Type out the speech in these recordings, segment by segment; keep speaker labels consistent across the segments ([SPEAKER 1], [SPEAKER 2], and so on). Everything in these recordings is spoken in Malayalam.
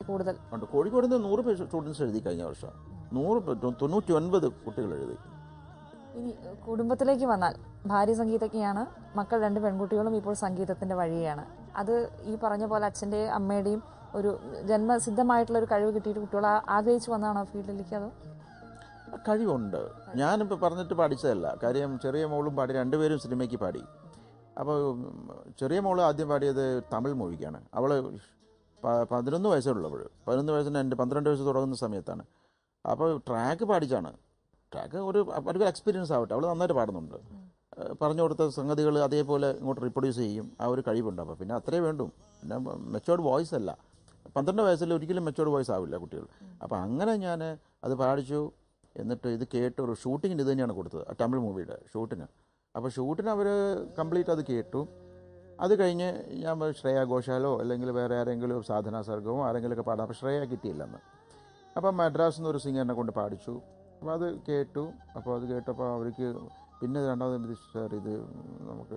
[SPEAKER 1] കൂടുതൽ
[SPEAKER 2] ഉണ്ട്. കോഴിക്കോട് നിന്ന് 100 സ്റ്റുഡൻസ് എഴുതി കഴിഞ്ഞ വർഷം. 99 കുട്ടികൾ എഴുതി.
[SPEAKER 1] ഇനി കുടുംബത്തിലേക്ക് വന്നാൽ ഭാര്യ സംഗീതജ്ഞയാണ്, മക്കൾ 2 പെൺകുട്ടികളും ഇപ്പോൾ സംഗീതത്തിന്റെ വഴിയാണ്. അത് ഈ പറഞ്ഞ പോലെ അച്ഛൻ്റെയും അമ്മയുടെയും ഒരു ജന്മസിദ്ധമായിട്ടുള്ള ഒരു കഴിവ് കിട്ടിയിട്ട് കുട്ടികൾ ആഗ്രഹിച്ചു വന്നതാണോ ഫീൽഡിലേക്ക്? അതോ
[SPEAKER 2] കഴിവുണ്ട്. ഞാനിപ്പോൾ പറഞ്ഞിട്ട് പഠിച്ചതല്ല. കാര്യം ചെറിയ മോളും പാടി, 2 പേരും സിനിമയ്ക്ക് പാടി. അപ്പോൾ ചെറിയ മോൾ ആദ്യം പാടിയത് തമിഴ് മൂവിക്കാണ്. അവൾ 11 വയസ്സുള്ളപ്പോൾ, 11 വയസ്സിന് എൻ്റെ 12 വയസ്സ് തുടങ്ങുന്ന സമയത്താണ്. അപ്പോൾ ട്രാക്ക് പാടിച്ചാണ്. ട്രാക്ക് ഒരു എക്സ്പീരിയൻസ് ആവട്ടെ. അവൾ നന്നായിട്ട് പാടുന്നുണ്ട്. പറഞ്ഞു കൊടുത്ത സംഗതികൾ അതേപോലെ ഇങ്ങോട്ട് റീപ്രൊഡ്യൂസ് ചെയ്യും. ആ ഒരു കഴിവുണ്ട്. അപ്പോൾ പിന്നെ അത്രേ വേണ്ടും. പിന്നെ മെച്ചോർഡ് വോയിസ് അല്ല. 12 വയസ്സിൽ ഒരിക്കലും മെച്ചോർഡ് വോയിസ് ആവില്ല കുട്ടികൾ. അപ്പോൾ അങ്ങനെ ഞാൻ അത് പാടിച്ചു. എന്നിട്ട് ഇത് കേട്ട് ഒരു ഷൂട്ടിങ്ങിന് ഇത് തന്നെയാണ് കൊടുത്തത്, തമിഴ് മൂവിയുടെ ഷൂട്ടിന്. അപ്പോൾ ഷൂട്ടിന് അവർ കംപ്ലീറ്റ് അത് കേട്ടു. അത് കഴിഞ്ഞ് ഞാൻ ശ്രേയ ഘോഷാലോ അല്ലെങ്കിൽ വേറെ ആരെങ്കിലും സാധന സർഗമോ ആരെങ്കിലുമൊക്കെ പാടാം. അപ്പോൾ ശ്രേയ കിട്ടിയില്ലെന്ന്. അപ്പം മദ്രാസിൽ നിന്ന് ഒരു സിംഗറിനെ കൊണ്ട് പാടിച്ചു. അപ്പോൾ അത് കേട്ടു. അപ്പോൾ അത് കേട്ടപ്പോൾ അവർക്ക് പിന്നെ രണ്ടാമത് സാർ ഇത് നമുക്ക്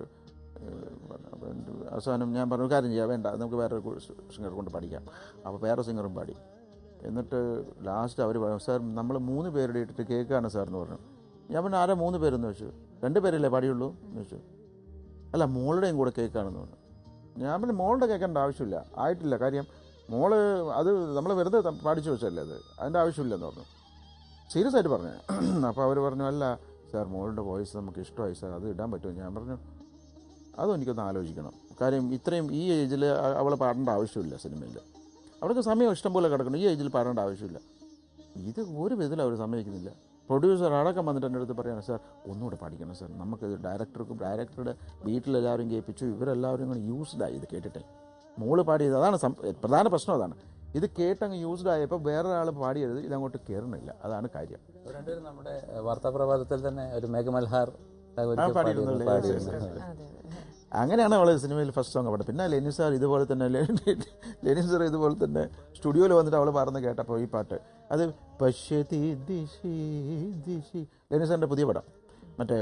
[SPEAKER 2] അവസാനം ഞാൻ പറഞ്ഞു കാര്യം ചെയ്യാം, വേണ്ട നമുക്ക് വേറെ സിംഗർ കൊണ്ട് പഠിക്കാം. അപ്പോൾ വേറെ സിംഗറും പാടി. എന്നിട്ട് ലാസ്റ്റ് അവർ പറഞ്ഞു സാർ നമ്മൾ 3 പേരുടെ ഇട്ടിട്ട് കേൾക്കുകയാണ് സാർ എന്ന് പറഞ്ഞു. ഞാൻ പറഞ്ഞു ആരാ 3 പേരെന്ന് വെച്ചു. 2 പേരല്ലേ പാടിയുള്ളൂ എന്ന് വെച്ചു. അല്ല മോളുടെയും കൂടെ കേൾക്കുകയാണെന്ന് പറഞ്ഞു. ഞാൻ പറഞ്ഞു മോളുടെ കേൾക്കേണ്ട ആവശ്യമില്ല, ആയിട്ടില്ല. കാര്യം മോള് അത് നമ്മൾ വെറുതെ പാടിച്ചു വെച്ചല്ലേ, അത് അതിൻ്റെ ആവശ്യമില്ലെന്ന് പറഞ്ഞു. സീരിയസ് ആയിട്ട് പറഞ്ഞു. അപ്പോൾ അവർ പറഞ്ഞു അല്ല സാർ മോളുടെ വോയിസ് നമുക്ക് ഇഷ്ടമായി സാർ, അത് ഇടാൻ പറ്റുമോ? ഞാൻ പറഞ്ഞു അതും എനിക്കൊന്ന് ആലോചിക്കണം. കാര്യം ഇത്രയും ഈ ഏജിൽ അവൾ പാടേണ്ട ആവശ്യമില്ല സിനിമയിൽ. അവർക്ക് സമയം ഇഷ്ടം പോലെ കിടക്കണം. ഈ ഏജിൽ പാടേണ്ട ആവശ്യമില്ല. ഇത് ഒരു വിധത്തിൽ അവർ സമ്മതിക്കുന്നില്ല. പ്രൊഡ്യൂസർ അടക്കം വന്നിട്ട് എൻ്റെ അടുത്ത് പറയാണ് സാർ ഒന്നുകൂടെ പഠിക്കണം സാർ, നമുക്ക് ഡയറക്ടറുടെ വീട്ടിലെല്ലാവരും കേൾപ്പിച്ചു, ഇവരെല്ലാവരും ഇങ്ങനെ യൂസ്ഡായി ഇത് കേട്ടിട്ട്. മോള് പാടിയത് അതാണ് പ്രധാന പ്രശ്നം. അതാണ് ഇത് കേട്ടങ്ങ് യൂസ്ഡ് ആയപ്പോൾ വേറൊരാൾ പാടിയത് ഇതങ്ങോട്ട് കയറണില്ല. അതാണ് കാര്യം.
[SPEAKER 3] നമ്മുടെ വാർത്താപ്രഭാതത്തിൽ തന്നെ ഒരു മേഘമൽഹാർ
[SPEAKER 2] അങ്ങനെയാണ് അവൾ സിനിമയിൽ ഫസ്റ്റ് സോങ് പാടുന്നത്. പിന്നെ ലെനിൻ സാർ ഇതുപോലെ തന്നെ സ്റ്റുഡിയോയിൽ വന്നിട്ട് അവൾ പാടുന്ന കേട്ടപ്പോൾ ഈ പാട്ട് അത് പശ്യതി ദിശി ദിശി, ലെനിൻ സാറിൻ്റെ പുതിയ പടം, മറ്റേ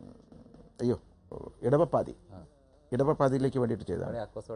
[SPEAKER 2] ഇടവപ്പാതിയിലേക്ക് വേണ്ടിയിട്ട് ചെയ്തതാണ്.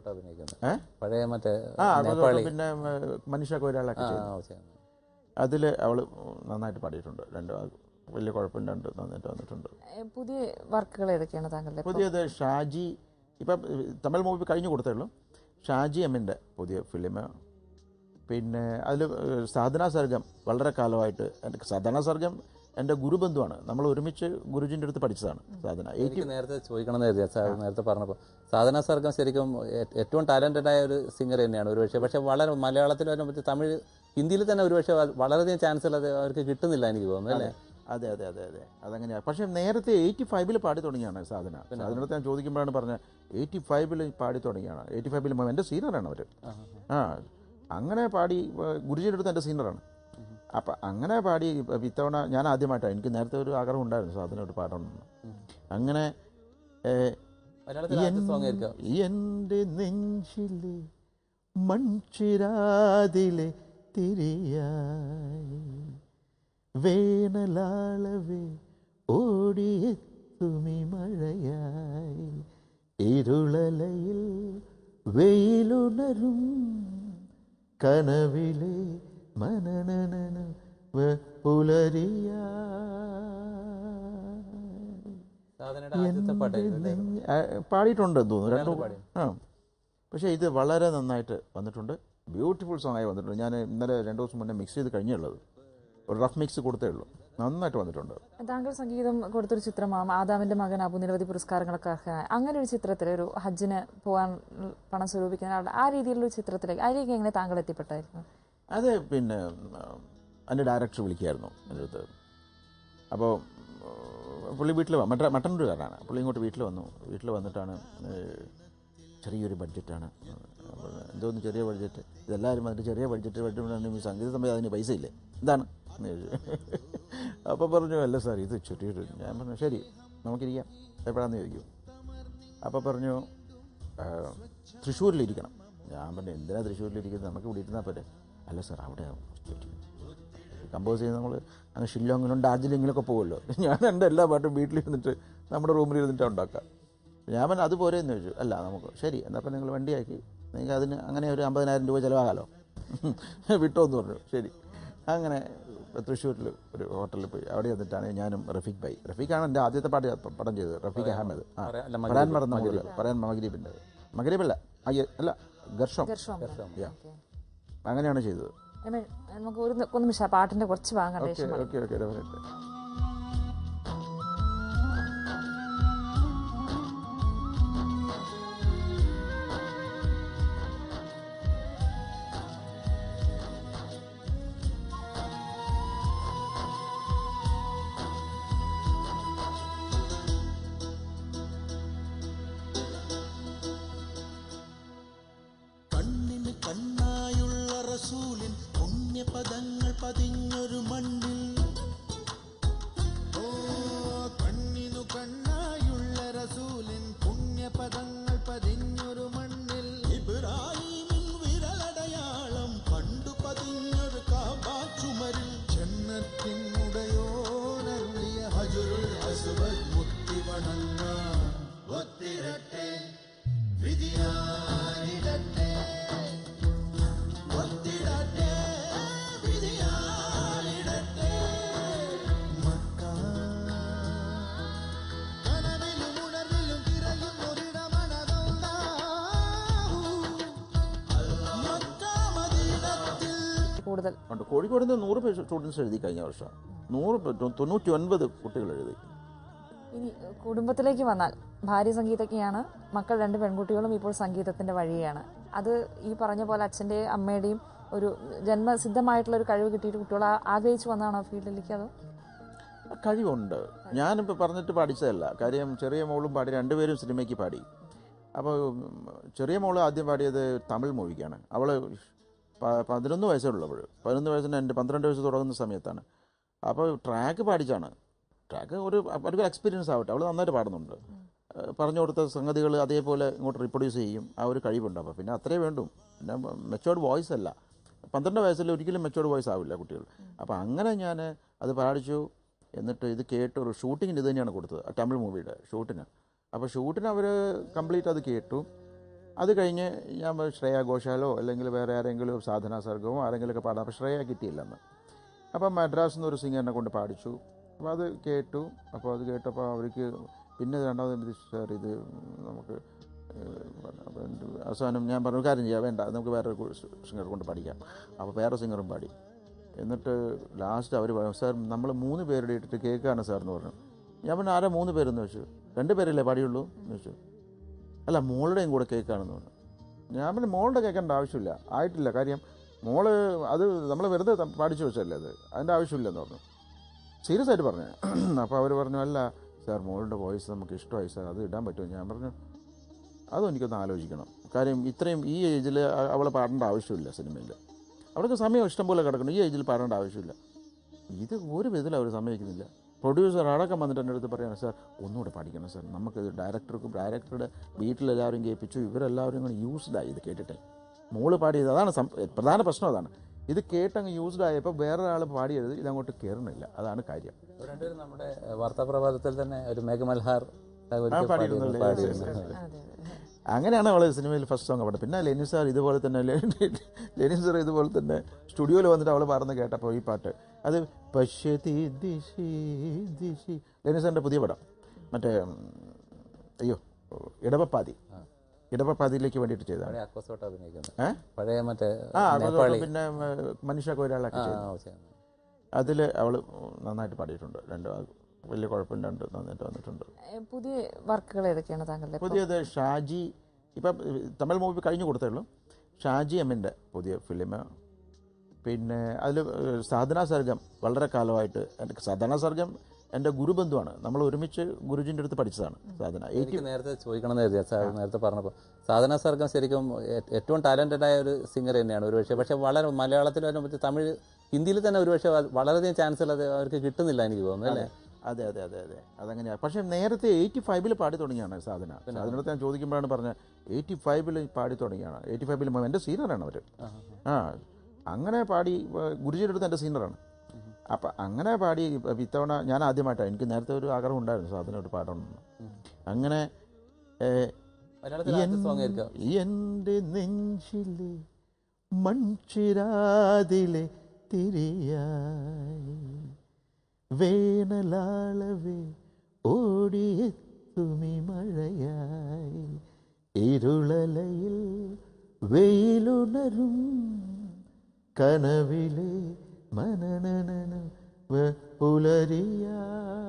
[SPEAKER 2] പിന്നെ മനുഷ്യ കൊയ്രാളൊക്കെ ചെയ്തു. അതിൽ അവൾ നന്നായിട്ട് പാടിയിട്ടുണ്ട്. 2 വലിയ കുഴപ്പമില്ല, 2 നന്നായിട്ട് വന്നിട്ടുണ്ട്.
[SPEAKER 1] പുതിയ വർക്കുകൾ ഏതൊക്കെയാണ് താങ്കളുടെ?
[SPEAKER 2] പുതിയത് ഷാജി, ഇപ്പം തമിഴ് മൂവി കഴിഞ്ഞു കൊടുത്തേ ഉള്ളൂ. ഷാജി എമ്മിൻ്റെ പുതിയ ഫിലിം. പിന്നെ അതിൽ സാധന സർഗം വളരെ കാലമായിട്ട്, സാധന സർഗം എൻ്റെ ഗുരുബന്ധുവാണ്. നമ്മൾ ഒരുമിച്ച് ഗുരുജിൻ്റെ അടുത്ത് പഠിച്ചതാണ് സാധന.
[SPEAKER 3] നേരത്തെ ചോദിക്കണമെന്ന് കരുതിയാൽ നേരത്തെ പറഞ്ഞപ്പോൾ സാധന സർഗം ശരിക്കും ഏറ്റവും ടാലൻറ്റഡ് ആയ ഒരു സിംഗർ തന്നെയാണ് ഒരുപക്ഷെ. പക്ഷേ വളരെ മലയാളത്തിൽ വരാൻ പറ്റും, തമിഴ് ഹിന്ദിയിൽ തന്നെ ഒരുപക്ഷെ വളരെയധികം ചാൻസുകൾ അവർക്ക് കിട്ടുന്നില്ല എനിക്ക് തോന്നുന്നു അല്ലേ?
[SPEAKER 2] അതെ അതങ്ങനെയാണ്. പക്ഷേ നേരത്തെ 85 പാടി തുടങ്ങിയാണ് സാധന. അതിനടുത്ത് ഞാൻ ചോദിക്കുമ്പോഴാണ് പറഞ്ഞത് 85 പാടി തുടങ്ങിയാണ്. 85 എൻ്റെ സീനിയറാണ് അവർ. അങ്ങനെ പാടി ഗുരുജിയുടെ അടുത്ത് എൻ്റെ സീനിയറാണ്. അപ്പം അങ്ങനെ പാടി ഇത്തവണ ഞാൻ ആദ്യമായിട്ടാണ്. എനിക്ക് നേരത്തെ ഒരു ആഗ്രഹം ഉണ്ടായിരുന്നു സാധനയോട് പാടണമെന്ന്. അങ്ങനെ എൻ്റെ നെഞ്ചിലെ മൺചിരാതിലെ തിരിയായി വേനലാളവേ ഓടിയെത്തുമി മഴയായി ഇരുളലയിൽ വെയിലുണരും കനവിലെ മനനന പുലരിയാ. പാടിയിട്ടുണ്ടെന്ന് തോന്നുന്നു 2. പക്ഷേ ഇത് വളരെ നന്നായിട്ട് വന്നിട്ടുണ്ട്. ബ്യൂട്ടിഫുൾ സോങ്ങായി വന്നിട്ടുണ്ട്. ഞാൻ ഇന്നലെ 2 ദിവസം മുന്നേ മിക്സ് ചെയ്ത് കഴിഞ്ഞുള്ളത്, ഒരു റഫ് മിക്സ് കൊടുത്തേ ഉള്ളൂ. നന്നായിട്ട് വന്നിട്ടുണ്ട്.
[SPEAKER 1] താങ്കൾ സംഗീതം കൊടുത്തൊരു ചിത്രമാണ് ആദാമിന്റെ മകൻ അബു, നിരവധി പുരസ്കാരങ്ങളൊക്കെ അർഹനായി. അങ്ങനെ ഒരു ചിത്രത്തിൽ ഒരു ഹജ്ജിന് പോകാൻ പണം സ്വരൂപിക്കുന്ന ആ രീതിയിലുള്ള ഒരു ചിത്രത്തിലേക്ക് അതിലേക്ക് എങ്ങനെ താങ്കൾ എത്തിപ്പെട്ടായിരുന്നു?
[SPEAKER 2] അത് പിന്നെ എൻ്റെ ഡയറക്ടർ വിളിക്കുകയായിരുന്നു എൻ്റെ അടുത്ത്. അപ്പോൾ പുള്ളി വീട്ടിൽ മട്ടന്നൂരുകാരനാണ്. പുള്ളി ഇങ്ങോട്ട് വീട്ടിൽ വന്നിട്ടാണ് ചെറിയൊരു ബഡ്ജറ്റാണ്. എന്തോന്ന് ചെറിയ ബഡ്ജറ്റ്, ഇതെല്ലാവരും വന്നിട്ട് ചെറിയ ബഡ്ജറ്റ് സംഗീത സമയം അതിന് പൈസ ഇല്ലേ എന്താണ് അപ്പോൾ പറഞ്ഞു അല്ല സാർ ഇത് ചെറിയൊരു. ഞാൻ പറഞ്ഞു ശരി നമുക്കിരിക്കാം, എപ്പോഴാണെന്ന് ചോദിക്കും. അപ്പോൾ പറഞ്ഞു തൃശ്ശൂരിലിരിക്കണം. ഞാൻ പറഞ്ഞു എന്തിനാ തൃശ്ശൂരിലിരിക്കുന്നത്, നമുക്ക് ഇവിടെ ഇരുന്നാൽ പോരെ. അല്ല സാർ അവിടെ കമ്പോസ് ചെയ്ത് നമ്മൾ അങ്ങ് ഷില്ലോങ്ങിലും ഡാർജിലിങ്ങിലൊക്കെ പോകുമല്ലോ. ഞാൻ എൻ്റെ എല്ലാ പാട്ടും വീട്ടിലിരുന്നിട്ട് നമ്മുടെ റൂമിലിരുന്നിട്ട് ഉണ്ടാക്കാം. ഞാൻ പറഞ്ഞു അതുപോലെ എന്ന് ചോദിച്ചു. അല്ല നമുക്ക് ശരി, എന്നപ്പോൾ നിങ്ങൾ വണ്ടിയാക്കി, നിങ്ങൾക്ക് അതിന് അങ്ങനെ ഒരു 50,000 രൂപ ചിലവാകാമല്ലോ. വിട്ടോന്ന് പറഞ്ഞു. ശരി, അങ്ങനെ തൃശ്ശൂരിൽ ഒരു ഹോട്ടലിൽ പോയി. അവിടെ വന്നിട്ടാണ് ഞാനും റഫീഖാണ് എൻ്റെ ആദ്യത്തെ പടം ചെയ്തത്. റഫീഖ് അഹമ്മദ്. പറയാൻ മറന്ന പറയാൻ മഗ്രീബിൻ്റെ മഗ്രീബല്ല അല്ല ഗർഷം. അങ്ങനെയാണ് ചെയ്തത്.
[SPEAKER 1] നമുക്ക് ഒരു നിമിഷം പാട്ടിന്റെ കുറച്ച് ഭാഗം
[SPEAKER 2] ഓക്കെ ഡെഫിനറ്റ്.
[SPEAKER 4] കണ്ണായുള്ള റസൂലിൻ പുണ്യപദങ്ങൾ പതിഞ്ഞൊരു മണ്ണിൽ, കണ്ണിനു കണ്ണായുള്ള റസൂലിൻ പുണ്യപദങ്ങൾ പതിഞ്ഞൊരു മണ്ണിൽ, ഇബ്രാഹിമിൻ വിരലടയാളം കണ്ടു പതിഞ്ഞൊരു കാബാ ചുമരിൽ, ജന്നത്തിൻ ഉടയോനരുളിയ ഹജറുൽ അസ്വദ് മുത്തി വണങ്ങാൻ ഒത്തിരട്ടെ വിധിയാനിടട്ടെ.
[SPEAKER 2] കോഴിക്കോട് നിന്ന് 100 സ്റ്റുഡൻസ് എഴുതി കഴിഞ്ഞ വർഷം. 99 കുട്ടികൾ എഴുതി.
[SPEAKER 1] ഇനി കുടുംബത്തിലേക്ക് വന്നാൽ ഭാര്യ സംഗീതജ്ഞയാണ്, മക്കൾ 2 പെൺകുട്ടികളും ഇപ്പോൾ സംഗീതത്തിന്റെ വഴിയാണ്. അത് ഈ പറഞ്ഞ പോലെ അച്ഛൻ്റെയും അമ്മയുടെയും ഒരു ജന്മസിദ്ധമായിട്ടുള്ള ഒരു കഴിവ് കിട്ടിയിട്ട് കുട്ടികൾ ആഗ്രഹിച്ചു വന്നതാണോ ഫീൽഡിലേക്ക്? അതോ
[SPEAKER 2] കഴിവുണ്ട്. ഞാനിപ്പോൾ പറഞ്ഞിട്ട് പഠിച്ചതല്ല. കാര്യം ചെറിയ മോളും പാടി, 2 പേരും സിനിമയ്ക്ക് പാടി. അപ്പോൾ ചെറിയ മോൾ ആദ്യം പാടിയത് തമിഴ് മൂവിക്കാണ്. അവൾ 11 വയസ്സേ ഉള്ളപ്പോൾ. 11 വയസ്സിന് എൻ്റെ 12 വയസ്സ് തുടങ്ങുന്ന സമയത്താണ്. അപ്പോൾ ട്രാക്ക് പാടിച്ചാണ്. ട്രാക്ക് ഒരു എക്സ്പീരിയൻസ് ആവട്ടെ. അവൾ നന്നായിട്ട് പാടുന്നുണ്ട്. പറഞ്ഞു കൊടുത്ത സംഗതികൾ അതേപോലെ ഇങ്ങോട്ട് റീപ്രൊഡ്യൂസ് ചെയ്യും. ആ ഒരു കഴിവുണ്ട്. അപ്പോൾ പിന്നെ അത്രേ വേണ്ടു. പിന്നെ മെച്ചോർഡ് വോയിസ് അല്ല. 12 വയസ്സിൽ ഒരിക്കലും മെച്ചോർഡ് വോയിസ് ആവില്ല കുട്ടികൾ. അപ്പോൾ അങ്ങനെ ഞാൻ അത് പാടിച്ചു. എന്നിട്ട് ഇത് കേട്ട് ഒരു ഷൂട്ടിങ്ങിന് ഇത് തന്നെയാണ് കൊടുത്തത്, തമിഴ് മൂവിയുടെ ഷൂട്ടിന്. അപ്പോൾ ഷൂട്ടിന് അവർ കംപ്ലീറ്റ് അത് കേട്ടു. അത് കഴിഞ്ഞ് ഞാൻ ശ്രേയ ഘോഷാലോ അല്ലെങ്കിൽ വേറെ ആരെങ്കിലും സാധന സർഗമോ ആരെങ്കിലുമൊക്കെ പാടാം. അപ്പോൾ ശ്രേയ കിട്ടിയില്ലെന്ന്. അപ്പം മദ്രാസിൽ നിന്ന് ഒരു സിംഗറിനെ കൊണ്ട് പാടിച്ചു. അപ്പോൾ അത് കേട്ടു. അപ്പോൾ അത് കേട്ടപ്പോൾ അവർക്ക് പിന്നെ രണ്ടാമത് സാർ ഇത് നമുക്ക് അവസാനം ഞാൻ പറഞ്ഞു കാര്യം ചെയ്യാം, വേണ്ട നമുക്ക് വേറൊരു സിംഗറെ കൊണ്ട് പഠിക്കാം. അപ്പോൾ വേറെ സിംഗറും പാടി. എന്നിട്ട് ലാസ്റ്റ് അവർ സാർ നമ്മൾ 3 പേരുടെ ഇട്ടിട്ട് കേൾക്കുകയാണ് സാർ എന്ന് പറഞ്ഞു. ഞാൻ പറഞ്ഞു ആരാ 3 പേരെന്ന് വെച്ചു. 2 പേരല്ലേ പാടിയുള്ളൂ എന്ന് വെച്ചു. അല്ല മോളുടെയും കൂടെ കേൾക്കുകയാണെന്ന് പറഞ്ഞു. ഞാൻ പിന്നെ മോളുടെ കേൾക്കേണ്ട ആവശ്യമില്ല, ആയിട്ടില്ല. കാര്യം മോള് അത് നമ്മൾ വെറുതെ പാടിച്ചു വെച്ചല്ലേ, അതിൻ്റെ ആവശ്യമില്ലെന്ന് പറഞ്ഞു. സീരിയസ് ആയിട്ട് പറഞ്ഞു. അപ്പോൾ അവർ പറഞ്ഞു അല്ല സാർ മോളുടെ വോയിസ് നമുക്ക് ഇഷ്ടമായി സാർ, അത് ഇടാൻ പറ്റുമോ? ഞാൻ പറഞ്ഞു അതും എനിക്കൊന്ന് ആലോചിക്കണം. കാര്യം ഇത്രയും ഈ ഏജിൽ അവളെ പാടേണ്ട ആവശ്യമില്ല സിനിമയിൽ. അവർക്ക് സമയം ഇഷ്ടം പോലെ കിടക്കണം. ഈ ഏജിൽ പാടേണ്ട ആവശ്യമില്ല. ഇത് ഒരു വിധത്തിൽ അവർ സമ്മതിക്കുന്നില്ല. പ്രൊഡ്യൂസർ അടക്കം വന്നിട്ട് എൻ്റെ അടുത്ത് പറയുകയാണ് സാർ ഒന്നുകൂടെ പാടിക്കണം സാർ, നമുക്കിത് ഡയറക്ടറുടെ വീട്ടിലെല്ലാവരും കേൾപ്പിച്ചു, ഇവരെല്ലാവരും ഇങ്ങനെ യൂസ്ഡായി ഇത് കേട്ടിട്ടേ. മോള് പാടിയത് അതാണ് പ്രധാന പ്രശ്നം. അതാണ് ഇത് കേട്ടങ്ങ് യൂസ്ഡ് ആയപ്പോൾ വേറൊരാൾ പാടിയത് ഇതങ്ങോട്ട് കയറുന്നില്ല. അതാണ് കാര്യം.
[SPEAKER 3] രണ്ടുപേരും നമ്മുടെ വാർത്താപ്രഭാതത്തിൽ തന്നെ ഒരു മേഘമൽഹാർ
[SPEAKER 2] അങ്ങനെയാണ് അവൾ സിനിമയിൽ ഫസ്റ്റ് സോങ് പാടുന്നത്. പിന്നെ ലെനിൻ സാർ ഇതുപോലെ തന്നെ സ്റ്റുഡിയോയിൽ വന്നിട്ട് അവൾ പാടുന്ന കേട്ടപ്പോൾ ഈ പാട്ട് അത് പശ്യതി ദിശി ദിശി, ലെനിൻ സാറിൻ്റെ പുതിയ പടം മറ്റേ ഇടവപ്പാതിയിലേക്ക് വേണ്ടിയിട്ട് ചെയ്തതാണ്. പിന്നെ മനുഷ്യ കൊയ്രാളൊക്കെ ചെയ്തു. അതിൽ അവൾ നന്നായിട്ട് പാടിയിട്ടുണ്ട്. വലിയ കുഴപ്പമില്ലാണ്ട് നന്നായിട്ട് വന്നിട്ടുണ്ട്.
[SPEAKER 1] പുതിയ വർക്കുകൾ ഏതൊക്കെയാണ് താങ്കളുടെ?
[SPEAKER 2] പുതിയത് ഷാജി, ഇപ്പം തമിഴ് മൂവി കഴിഞ്ഞു കൊടുത്തേ ഉള്ളൂ. ഷാജി എമ്മിൻ്റെ പുതിയ ഫിലിം. പിന്നെ അതിൽ സാധന സർഗം വളരെ കാലമായിട്ട് സാധന സർഗം എൻ്റെ ഗുരുബന്ധുവാണ്. നമ്മൾ ഒരുമിച്ച് ഗുരുജിൻ്റെ അടുത്ത് പഠിച്ചതാണ് സാധന.
[SPEAKER 3] എനിക്ക് നേരത്തെ ചോദിക്കണമെന്ന് കരുതിയാൽ സാർ നേരത്തെ പറഞ്ഞപ്പോൾ സാധന സർഗം ശരിക്കും ഏറ്റവും ടാലൻറ്റഡ് ആയ ഒരു സിംഗർ തന്നെയാണ് ഒരുപക്ഷെ. പക്ഷേ വളരെ മലയാളത്തിൽ വരുമ്പോൾ തമിഴ് ഹിന്ദിയിൽ തന്നെ ഒരുപക്ഷെ വളരെയധികം ചാൻസ് ഉള്ളത് അവർക്ക് കിട്ടുന്നില്ല എനിക്ക് തോന്നുന്നു അല്ലേ?
[SPEAKER 2] അതെ അതങ്ങനെയാണ്. പക്ഷേ നേരത്തെ 85 പാടി തുടങ്ങിയാണ് സാധന. അതിനടുത്ത് ഞാൻ ചോദിക്കുമ്പോഴാണ് പറഞ്ഞത് 85 പാടി തുടങ്ങിയാണ്. 85 എൻ്റെ സീനിയറാണ് അവർ. അങ്ങനെ പാടി ഗുരുജിയുടെ അടുത്ത് എൻ്റെ സീനിയറാണ്. അപ്പം അങ്ങനെ പാടി ഇത്തവണ ഞാൻ ആദ്യമായിട്ടാണ്. എനിക്ക് നേരത്തെ ഒരു ആഗ്രഹം ഉണ്ടായിരുന്നു സാധന ഒരു പാടണമെന്ന്. അങ്ങനെ എൻ്റെ നെഞ്ചിലെ മൺചിരാതിലെ തിരിയായി വേനലാളവേ ഓടിയെത്തുമി മഴയായി ഇരുളലയിൽ വെയിലുണരും കനവിലെ മനനനന പുലരിയായി.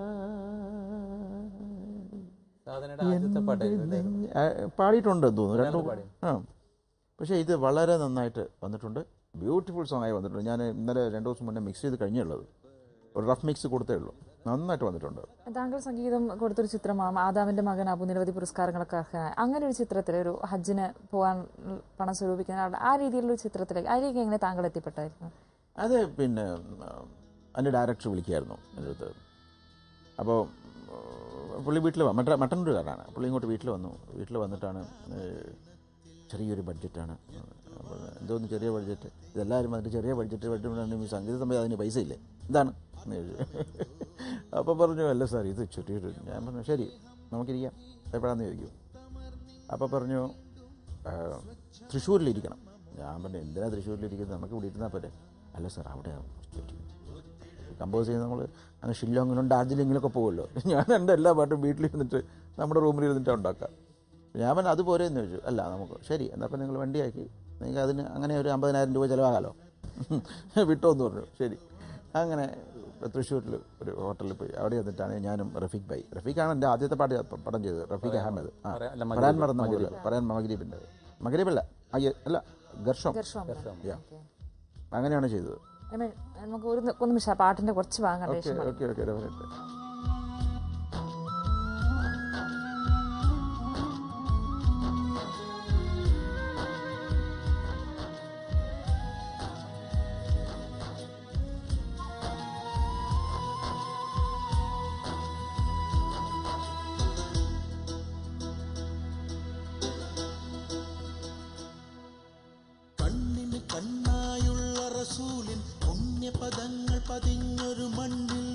[SPEAKER 2] പാടിയിട്ടുണ്ടെന്ന് തോന്നുന്നു, രണ്ടു. പക്ഷേ ഇത് വളരെ നന്നായിട്ട് വന്നിട്ടുണ്ട്. ബ്യൂട്ടിഫുൾ സോങ് ആയി വന്നിട്ടുണ്ട്. ഞാൻ ഇന്നലെ 2 ദിവസം മുന്നേ മിക്സ് ചെയ്ത് കഴിഞ്ഞുള്ളത്, ഒരു റഫ് മിക്സ് കൊടുത്തേ ഉള്ളൂ. നന്നായിട്ട് വന്നിട്ടുണ്ട്.
[SPEAKER 1] താങ്കൾ സംഗീതം കൊടുത്തൊരു ചിത്രമാണ് ആദാമിന്റെ മകൻ അബു, നിരവധി പുരസ്കാരങ്ങളൊക്കെ അർഹനായ അങ്ങനെ ഒരു ചിത്രത്തിൽ, ഒരു ഹജ്ജിന് പോകാൻ പണം സ്വരൂപിക്കുന്ന ആ രീതിയിലുള്ള ചിത്രത്തിലേക്ക് അതിലേക്ക് എങ്ങനെ താങ്കൾ എത്തിപ്പെട്ടായിരുന്നു?
[SPEAKER 2] അത് പിന്നെ എൻ്റെ ഡയറക്ടർ വിളിക്കുകയായിരുന്നു എൻ്റെ അടുത്ത്. അപ്പോൾ പുള്ളി വീട്ടിൽ മട്ടന്നൂരുകാരനാണ്. പുള്ളി ഇങ്ങോട്ട് വീട്ടിൽ വന്നു. വീട്ടിൽ വന്നിട്ടാണ് ചെറിയൊരു ബഡ്ജറ്റാണ്, എന്തോന്ന് ചെറിയ ബഡ്ജറ്റ്, ഇതെല്ലാവരും വന്നിട്ട് ചെറിയ ബഡ്ജറ്റ് ഈ സംഗീത സമയം അതിന് പൈസ ഇല്ലേ എന്താണ് എന്ന് ചോദിച്ചു. അപ്പോൾ പറഞ്ഞു അല്ല സാർ ഇത് ചെറിയൊരു. ഞാൻ പറഞ്ഞു ശരി നമുക്കിരിക്കാം, എപ്പോഴാന്ന് ചോദിക്കും. അപ്പോൾ പറഞ്ഞു തൃശ്ശൂരിലിരിക്കണം. ഞാൻ പറഞ്ഞു എന്തിനാ തൃശ്ശൂരിലിരിക്കുന്നത്, നമുക്ക് ഇവിടെ ഇരുന്നാൽ പോരെ. അല്ല സാർ അവിടെ കമ്പോസ് ചെയ്യുന്ന നമ്മൾ അങ്ങ് ഷില്ലോങ്ങിലും ഡാർജിലിങ്ങിലൊക്കെ പോകുമല്ലോ. ഞാൻ എൻ്റെ എല്ലാ പാട്ടും വീട്ടിലിരുന്നിട്ട് നമ്മുടെ റൂമിൽ ഇരുന്നിട്ടാണ് ഉണ്ടാക്കുക. ഞാൻ പറഞ്ഞു അതുപോലെ എന്ന് ചോദിച്ചു. അല്ല നമുക്ക് ശരി എന്നപ്പോൾ നിങ്ങൾ വണ്ടിയാക്കി, നിങ്ങൾക്ക് അതിന് അങ്ങനെ ഒരു 50,000 രൂപ ചിലവാകാമല്ലോ, വിട്ടോന്ന് പറഞ്ഞു. ശരി. അങ്ങനെ തൃശ്ശൂരിൽ ഒരു ഹോട്ടലിൽ പോയി അവിടെ വന്നിട്ടാണ് ഞാനും റഫീഖാണ് എൻ്റെ ആദ്യത്തെ പടം ചെയ്തത്. റഫീഖ് അഹമ്മദ്. പറയാൻ മറന്ന പറയാൻ മഗ്രീബിൻ്റെ മഗ്രീബല്ല അല്ല ഗർഷം. അങ്ങനെയാണ് ചെയ്തത്.
[SPEAKER 1] നമുക്ക് ഒരു നിമിഷം പാട്ടിന്റെ കുറച്ച് ഭാഗം.
[SPEAKER 4] കണ്ണായുള്ള റസൂലിൻ പുണ്യപദങ്ങൾ പതിഞ്ഞൊരു മണ്ണിൽ,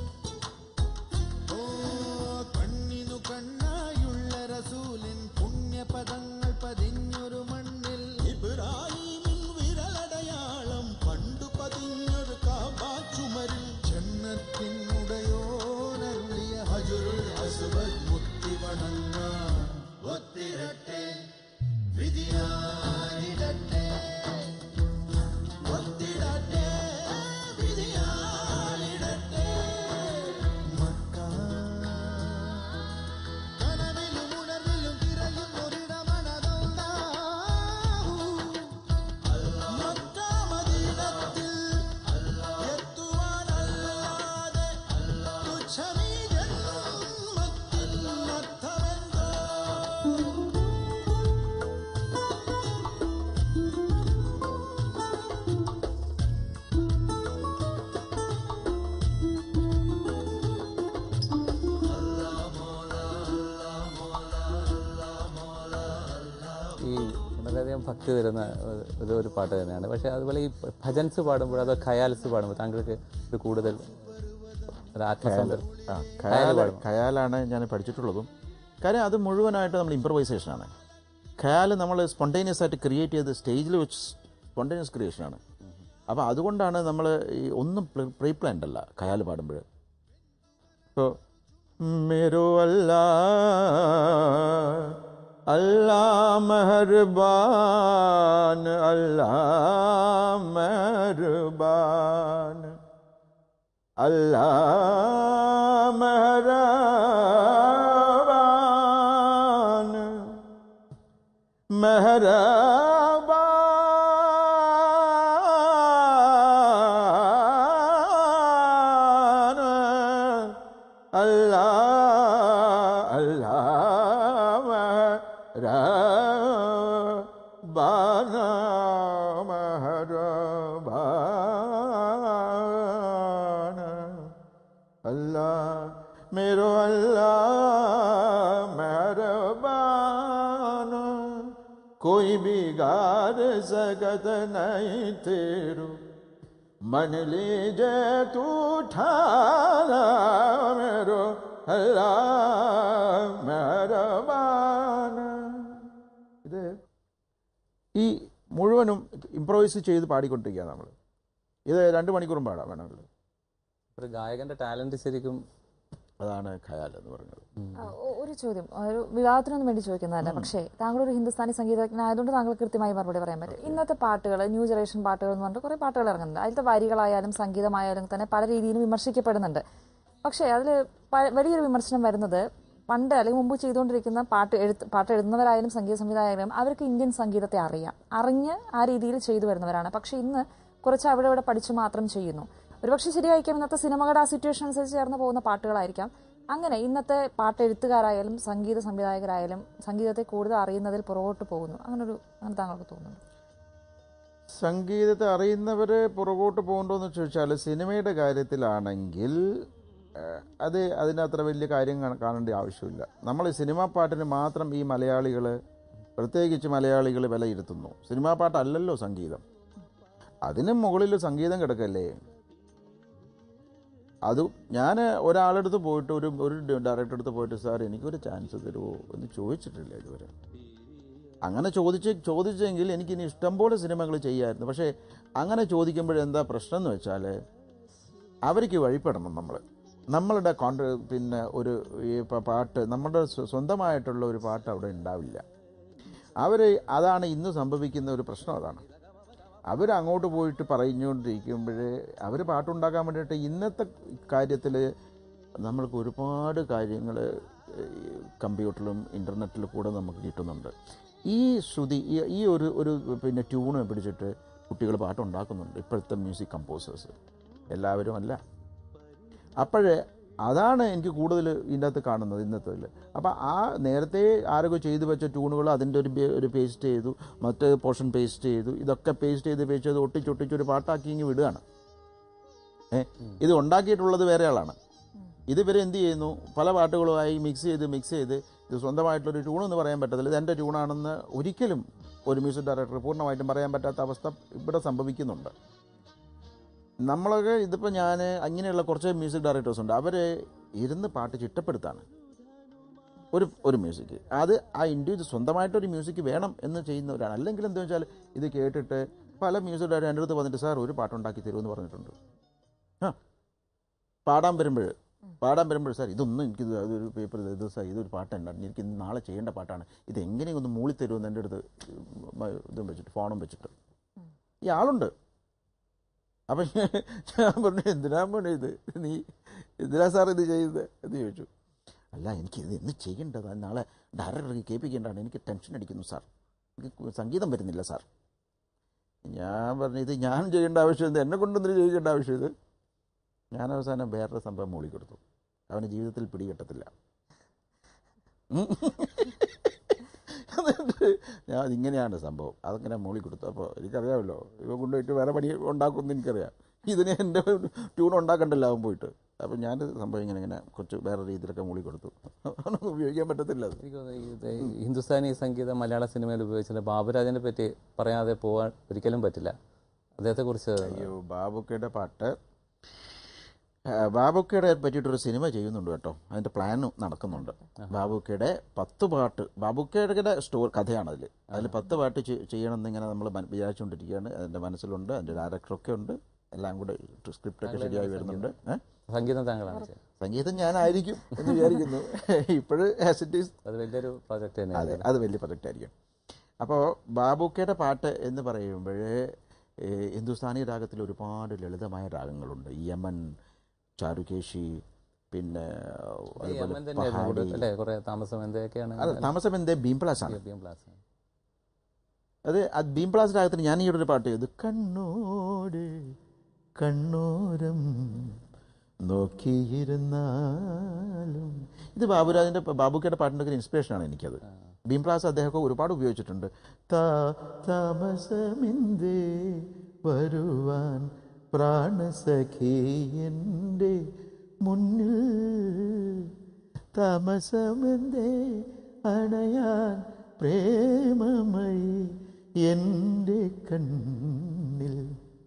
[SPEAKER 4] ഓ കണ്ണിനു കണ്ണായുള്ള റസൂലിൻ പുണ്യപദങ്ങൾ പതിഞ്ഞൊരു മണ്ണിൽ, ഇബ്രാഹീമിൻ വിരലടയാളം പണ്ടു പതിഞ്ഞൊരു കാബാ ചുമരിൽ, ജന്നത്തിൻ ഉടയോനരുളിയ ഹജറുൽ അസ്വദ് മുത്തി വണങ്ങാൻ ഒത്തിരട്ടെ വിധിയായിടട്ടെ.
[SPEAKER 3] വളരെയധികം ഭക്തി വരുന്ന ഒരു പാട്ട് തന്നെയാണ്. പക്ഷേ അതുപോലെ ഈ ഭജൻസ് പാടുമ്പോൾ, അതോ ഖയാൽസ് പാടുമ്പോൾ താങ്കൾക്ക് ഒരു കൂടുതൽ ഒരു ആത്മസംതൃപ്തി?
[SPEAKER 2] ഖയാലാണ് ഞാൻ പഠിച്ചിട്ടുള്ളതും. കാര്യം അത് മുഴുവനായിട്ട് നമ്മൾ ഇംപ്രവൈസേഷനാണ്. ഖയാൽ നമ്മൾ സ്പോണ്ടേനിയസ് ആയിട്ട് ക്രിയേറ്റ് ചെയ്ത് സ്റ്റേജിൽ വെച്ച് സ്പോണ്ടേനിയസ് ക്രിയേഷനാണ്. അപ്പോൾ അതുകൊണ്ടാണ് നമ്മൾ ഈ ഒന്നും പ്രീ പ്ലാൻഡ് അല്ല ഖയാൽ പാടുമ്പോൾ. ഇപ്പോൾ മേരോ अल्लाह मेहरबान अल्लाह मेहरबान अल्लाह मेहरबान मेहरबान अल्लाह बाना मेहरबान अल्लाह मेरो अल्लाह मेहरबान कोई बिगाड़ सकत नहीं तेरू मन लीजे तू ठाना मेरो अल्लाह मेहरबान. ഇത് ഈ മുഴുവനും ഇംപ്രവൈസ് ചെയ്ത് പാടിക്കൊണ്ടിരിക്കുക നമ്മൾ. ഇത് 2 മണിക്കൂറും പാടാം വേണമെങ്കിൽ.
[SPEAKER 3] ഒരു ഗായകന്റെ ടാലന്റ് ശരിക്കും
[SPEAKER 2] അതാണ് ഖയാൽ എന്ന് പറയുന്നത്.
[SPEAKER 1] ഒരു ചോദ്യം, ഒരു വിവാദത്തിനൊന്നും വേണ്ടി ചോദിക്കുന്നതല്ല, പക്ഷേ താങ്കളൊരു ഹിന്ദുസ്ഥാനി സംഗീതജ്ഞനായതുകൊണ്ട് താങ്കൾ കൃത്യമായി മറുപടി പറയാൻ പറ്റും. ഇന്നത്തെ പാട്ടുകൾ, ന്യൂ ജനറേഷൻ പാട്ടുകൾ എന്ന് പറഞ്ഞിട്ട് കുറേ പാട്ടുകൾ ഇറങ്ങുന്നുണ്ട്. അതിലത്തെ വരികളായാലും സംഗീതമായാലും തന്നെ പല രീതിയിലും വിമർശിക്കപ്പെടുന്നുണ്ട്. പക്ഷേ അതിൽ വലിയൊരു വിമർശനം വരുന്നത് പണ്ട് അല്ലെങ്കിൽ മുമ്പ് ചെയ്തുകൊണ്ടിരിക്കുന്ന പാട്ട് എഴുതുന്നവരായാലും സംഗീത സംവിധായകരും അവർക്ക് ഇന്ത്യൻ സംഗീതത്തെ അറിഞ്ഞ് ആ രീതിയിൽ ചെയ്തു വരുന്നവരാണ്. പക്ഷേ ഇന്ന് കുറച്ച് അവിടെ ഇവിടെ പഠിച്ചു മാത്രം ചെയ്യുന്നു. ഒരുപക്ഷെ ശരിയായിരിക്കാം, ഇന്നത്തെ സിനിമകളുടെ ആ സിറ്റുവേഷൻ അനുസരിച്ച് ചേർന്ന് പോകുന്ന പാട്ടുകളായിരിക്കാം. അങ്ങനെ ഇന്നത്തെ പാട്ടെഴുത്തുകാരായാലും സംഗീത സംവിധായകരായാലും സംഗീതത്തെ കൂടുതൽ അറിയുന്നതിൽ പുറകോട്ട് പോകുന്നു. അങ്ങനെ താങ്കൾക്ക് തോന്നുന്നു?
[SPEAKER 2] സംഗീതത്തെ അറിയുന്നവർ പുറകോട്ട് പോകണ്ടോയെന്ന് ചോദിച്ചാൽ സിനിമയുടെ കാര്യത്തിലാണെങ്കിൽ അതിനത്ര വലിയ കാര്യം കാണേണ്ട ആവശ്യമില്ല. നമ്മൾ സിനിമാ പാട്ടിന് മാത്രം ഈ മലയാളികൾ, പ്രത്യേകിച്ച് മലയാളികൾ വിലയിരുത്തുന്നു. സിനിമാ പാട്ടല്ലല്ലോ സംഗീതം. അതിന് മുകളിൽ സംഗീതം കിടക്കല്ലേ. അത് ഞാൻ ഒരാളെടുത്ത് പോയിട്ട് ഒരു ഡയറക്ടർ അടുത്ത് പോയിട്ട് സാർ എനിക്കൊരു ചാൻസ് തരുമോ എന്ന് ചോദിച്ചിട്ടില്ല ഇതുവരെ. അങ്ങനെ ചോദിച്ചെങ്കിൽ എനിക്കിനി ഇഷ്ടംപോലെ സിനിമകൾ ചെയ്യാമായിരുന്നു. പക്ഷേ അങ്ങനെ ചോദിക്കുമ്പോഴെന്താ പ്രശ്നം എന്ന് വെച്ചാൽ അവർക്ക് വഴിപ്പെടണം. നമ്മളുടെ പിന്നെ ഒരു പാട്ട്, നമ്മുടെ സ്വന്തമായിട്ടുള്ള ഒരു പാട്ട് അവിടെ ഉണ്ടാവില്ല. അതാണ് ഇന്ന് സംഭവിക്കുന്ന ഒരു പ്രശ്നം. അതാണ് അങ്ങോട്ട് പോയിട്ട് പറഞ്ഞുകൊണ്ടിരിക്കുമ്പോൾ അവർ പാട്ടുണ്ടാക്കാൻ വേണ്ടിയിട്ട് ഇന്നത്തെ കാര്യത്തിൽ നമ്മൾക്ക് ഒരുപാട് കാര്യങ്ങൾ കമ്പ്യൂട്ടറിലും ഇൻ്റർനെറ്റിലും കൂടെ നമുക്ക് കിട്ടുന്നുണ്ട്. ഈ ശ്രുതി, ഈ ഒരു പിന്നെ ട്യൂണ് പിടിച്ചിട്ട് കുട്ടികൾ പാട്ടുണ്ടാക്കുന്നുണ്ട്. ഇപ്പോഴത്തെ മ്യൂസിക് കമ്പോസേഴ്സ് എല്ലാവരും അല്ല. അപ്പോഴേ അതാണ് എനിക്ക് കൂടുതൽ ഇതിൻ്റെ അകത്ത് കാണുന്നത് ഇന്നത്തെ. അപ്പോൾ നേരത്തെ ആരൊക്കെ ചെയ്തു വെച്ച ട്യൂണുകൾ അതിൻ്റെ ഒരു പേസ്റ്റ് ചെയ്തു, മറ്റേ പോർഷൻ പേസ്റ്റ് ചെയ്തു, ഇതൊക്കെ പേസ്റ്റ് ചെയ്ത് ഒട്ടിച്ചൊട്ടിച്ചൊരു പാട്ടാക്കി ഇങ്ങ് വിടുകയാണ്. ഇത് ഉണ്ടാക്കിയിട്ടുള്ളത് വേറെ ആളാണ്. ഇതുവരെ എന്ത് ചെയ്യുന്നു, പല പാട്ടുകളുമായി മിക്സ് ചെയ്ത് ഇത് സ്വന്തമായിട്ടുള്ളൊരു ട്യൂണെന്ന് പറയാൻ പറ്റത്തില്ല. ഇത് എൻ്റെ ട്യൂണാണെന്ന് ഒരിക്കലും ഒരു മ്യൂസിക് ഡയറക്ടർ പൂർണ്ണമായിട്ടും പറയാൻ പറ്റാത്ത അവസ്ഥ ഇവിടെ സംഭവിക്കുന്നുണ്ട്. നമ്മളൊക്കെ ഇതിപ്പോൾ ഞാൻ അങ്ങനെയുള്ള കുറച്ച് മ്യൂസിക് ഡയറക്ടേഴ്സ് ഉണ്ട്. അവർ ഇരുന്ന് പാട്ട് ചിട്ടപ്പെടുത്താണ് ഒരു മ്യൂസിക്. അത് ആ ഇൻഡിവിജ്വൽ സ്വന്തമായിട്ടൊരു മ്യൂസിക് വേണം എന്ന് ചെയ്യുന്നവരാണ്. അല്ലെങ്കിൽ എന്താ വെച്ചാൽ ഇത് കേട്ടിട്ട് പല മ്യൂസിക് ഡയറക്ടർ എൻ്റെ അടുത്ത് വന്നിട്ട് സാർ ഒരു പാട്ടുണ്ടാക്കി തരുമെന്ന് പറഞ്ഞിട്ടുണ്ട്. പാടാൻ വരുമ്പോൾ സാർ ഇതൊന്നും എനിക്ക് അതൊരു പേപ്പർ ഇത് സാർ ഇതൊരു പാട്ടുണ്ടായിരുന്നു, എനിക്ക് നാളെ ചെയ്യേണ്ട പാട്ടാണ്, ഇത് എങ്ങനെയൊന്ന് മൂളിത്തരുമെന്ന് എൻ്റെ അടുത്ത് ഇതും വെച്ചിട്ട് ഫോണും വെച്ചിട്ട് ഈ ആളുണ്ട്. അപ്പം ഞാൻ പറഞ്ഞു എന്തിനാ മോനെ എന്തിനാ സാർ ഇത് ചെയ്തത് എന്ന് ചോദിച്ചു. അല്ല എനിക്കിത് എന്ന് ചെയ്യേണ്ടതാണ്, നാളെ ഡയറക്ടർക്ക് കേൾപ്പിക്കേണ്ടതാണ്, എനിക്ക് ടെൻഷൻ അടിക്കുന്നു സാർ, എനിക്ക് സംഗീതം വരുന്നില്ല സാർ. ഞാൻ പറഞ്ഞു ഇത് ഞാൻ ചെയ്യേണ്ട ആവശ്യം എന്ത്, എന്നെ കൊണ്ടൊന്നും ചെയ്യേണ്ട ആവശ്യം ഇത്. ഞാൻ അവസാനം വേറൊരു സംഭവം മൂളിക്കൊടുത്തു. അവന് ജീവിതത്തിൽ പിടികിട്ടത്തില്ല. ഞാൻ അതിങ്ങനെയാണ് സംഭവം, അതങ്ങനെ മൂളിക്കൊടുത്തു. അപ്പോൾ എനിക്കറിയാമല്ലോ ഇവ കൊണ്ടുപോയിട്ട് വേറെ പണി ഉണ്ടാക്കുമെന്ന് എനിക്കറിയാം. ഇതിന് എൻ്റെ ട്യൂൺ ഉണ്ടാക്കണ്ടല്ലോ അവൻ പോയിട്ട്. അപ്പം ഞാൻ സംഭവം ഇങ്ങനെ കുറച്ച് വേറെ രീതിയിലൊക്കെ മൂളിക്കൊടുത്തു. അവനൊന്നും ഉപയോഗിക്കാൻ പറ്റത്തില്ല.
[SPEAKER 3] ഹിന്ദുസ്ഥാനി സംഗീതം മലയാള സിനിമയിൽ ഉപയോഗിച്ചത് ബാബുരാജിനെ പറ്റി പറയാതെ പോകാൻ ഒരിക്കലും പറ്റില്ല. അദ്ദേഹത്തെക്കുറിച്ച്
[SPEAKER 2] ബാബുക്കയുടെ പാട്ട്, ബാബുക്കയുടെ പറ്റിയിട്ടൊരു സിനിമ ചെയ്യുന്നുണ്ട് കേട്ടോ. അതിൻ്റെ പ്ലാൻ നടക്കുന്നുണ്ട്. ബാബുക്കയുടെ 10 പാട്ട്, ബാബുക്കയുടെ കഥയാണ് അതിൽ 10 പാട്ട് ചെയ്യണമെന്നിങ്ങനെ നമ്മൾ വിചാരിച്ചുകൊണ്ടിരിക്കുകയാണ്. അതിൻ്റെ മനസ്സിലുണ്ട്, അതിൻ്റെ ഡയറക്ടറൊക്കെ ഉണ്ട്, എല്ലാം കൂടെ സ്ക്രിപ്റ്റൊക്കെ ശരിയായി വരുന്നുണ്ട്.
[SPEAKER 3] സംഗീതം താങ്കളാണ്?
[SPEAKER 2] സംഗീതം ഞാനായിരിക്കും എന്ന് വിചാരിക്കുന്നു. ഇപ്പോഴും ആസ് ഇറ്റ് ഈസ്
[SPEAKER 3] അത് വലിയൊരു പ്രോജക്റ്റ് തന്നെ.
[SPEAKER 2] അതെ, അത് വലിയ പ്രൊജക്റ്റ് ആയിരിക്കും. അപ്പോൾ ബാബുക്കയുടെ പാട്ട് എന്ന് പറയുമ്പോൾ ഹിന്ദുസ്ഥാനി രാഗത്തിൽ ഒരുപാട് ലളിതമായ രാഗങ്ങളുണ്ട്. യമൻ, ചാരുകേശി, പിന്നെ താമസം എന്തേ ഭീംപ്ലാസാണ്. അത് ഭീംപ്ലാസ് രാഗത്തിന് ഞാൻ ഈ ഒരു പാട്ട് ചെയ്തു. കണ്ണോട് കണ്ണോരം നോക്കിയിരുന്നാലും, ഇത് ബാബുക്കയുടെ പാട്ടിൻ്റെ ഒരു ഇൻസ്പിറേഷനാണ് എനിക്കത്. ഭീംപ്ലാസ് അദ്ദേഹമൊക്കെ ഒരുപാട് ഉപയോഗിച്ചിട്ടുണ്ട്. താമസമെന്തേ വരുവാൻ പ്രാണസഖി എൻ്റെ മുന്നിൽ, താമസമെന്തേ അണയാൻ പ്രേമമയി എൻ്റെ കണ്ണിൽ,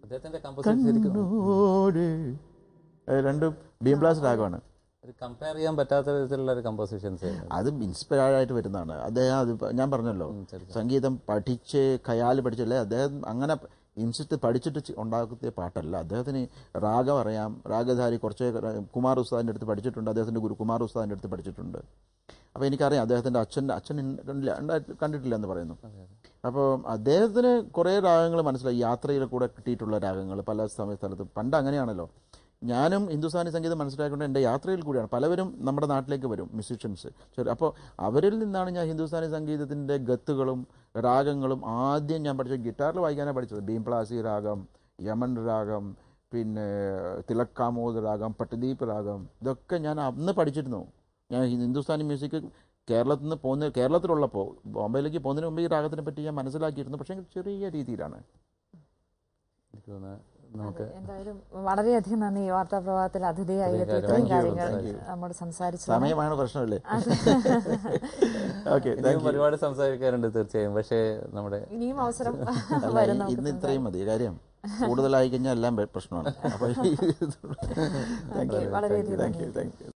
[SPEAKER 2] കണ്ണോട്. രണ്ടും ഭീംപ്ലാസ് രാഗമാണ്.
[SPEAKER 3] കമ്പയർ ചെയ്യാൻ പറ്റാത്ത വിധത്തിലുള്ള ഒരു കമ്പോസിഷൻസ്.
[SPEAKER 2] അത് ഇൻസ്പയർഡ് ആയിട്ട് വരുന്നതാണ് അദ്ദേഹം. അത് ഞാൻ പറഞ്ഞല്ലോ, സംഗീതം പഠിച്ച് ഖയാൽ പഠിച്ചല്ലേ അദ്ദേഹം. അങ്ങനെ ഇൻസിസ്റ്റ് പഠിച്ചിട്ട് ഉണ്ടാക്കുന്ന പാട്ടല്ല. അദ്ദേഹത്തിന് രാഗം അറിയാം, രാഗധാരി കുറച്ച് കുമാർ ഉസ്താദിൻ്റെ അടുത്ത് പഠിച്ചിട്ടുണ്ട്, അദ്ദേഹത്തിൻ്റെ ഗുരു കുമാർ ഉസ്താദിൻ്റെ അടുത്ത് പഠിച്ചിട്ടുണ്ട്. അപ്പോൾ എനിക്കറിയാം അദ്ദേഹത്തിൻ്റെ അച്ഛൻ കണ്ടിട്ടില്ല എന്ന് പറയുന്നു. അപ്പോൾ അദ്ദേഹത്തിന് കുറേ രാഗങ്ങൾ മനസ്സിലായി, യാത്രയിൽ കൂടെ കിട്ടിയിട്ടുള്ള രാഗങ്ങൾ പല സ്ഥലത്ത്. പണ്ട് അങ്ങനെയാണല്ലോ, ഞാനും ഹിന്ദുസ്ഥാനി സംഗീതം മനസ്സിലാക്കുന്നത് എൻ്റെ യാത്രയിൽ കൂടിയാണ്. പലവരും നമ്മുടെ നാട്ടിലേക്ക് വരും മ്യൂസീഷ്യൻസ്. അപ്പോൾ അവരിൽ നിന്നാണ് ഞാൻ ഹിന്ദുസ്ഥാനി സംഗീതത്തിൻ്റെ ഗത്തുകളും രാഗങ്ങളും ആദ്യം ഞാൻ പഠിച്ചത്. ഗിറ്റാറിൽ വായിക്കാനാണ് പഠിച്ചത്. ഭീംപ്ലാസി രാഗം, യമൻ രാഗം, പിന്നെ തിലക് കാമോദ് രാഗം, പട്ടദീപ് രാഗം, ഇതൊക്കെ ഞാൻ അന്ന് പഠിച്ചിരുന്നു. ഞാൻ ഹിന്ദുസ്ഥാനി മ്യൂസിക് കേരളത്തിലുള്ളപ്പോൾ ബോംബെയിലേക്ക് പോകുന്നതിന് മുമ്പ് ഈ രാഗത്തിനെ പറ്റി ഞാൻ മനസ്സിലാക്കിയിരുന്നു. പക്ഷേ ചെറിയ രീതിയിലാണ്.
[SPEAKER 3] എനിക്ക് തോന്നുന്നത് നമുക്ക്
[SPEAKER 1] എന്തായാലും വളരെയധികം നന്ദി. ഈ വാർത്താ പ്രഭാതത്തിൽ അതിഥിയായി ഇത്രയും കാര്യങ്ങൾ നമ്മോട് സംസാരിച്ചു.
[SPEAKER 2] സമയമാണ് പ്രശ്നമല്ലേ? ഓക്കെ,
[SPEAKER 3] ഒരുപാട് സംസാരിക്കാറുണ്ട് തീർച്ചയായും. പക്ഷേ നമ്മുടെ
[SPEAKER 1] ഇനിയും അവസരം
[SPEAKER 2] ഇന്ന് ഇത്രയും മതി. കാര്യം കൂടുതലായി കഴിഞ്ഞാൽ എല്ലാം പ്രശ്നമാണ്. അപ്പോൾ
[SPEAKER 1] വളരെയധികം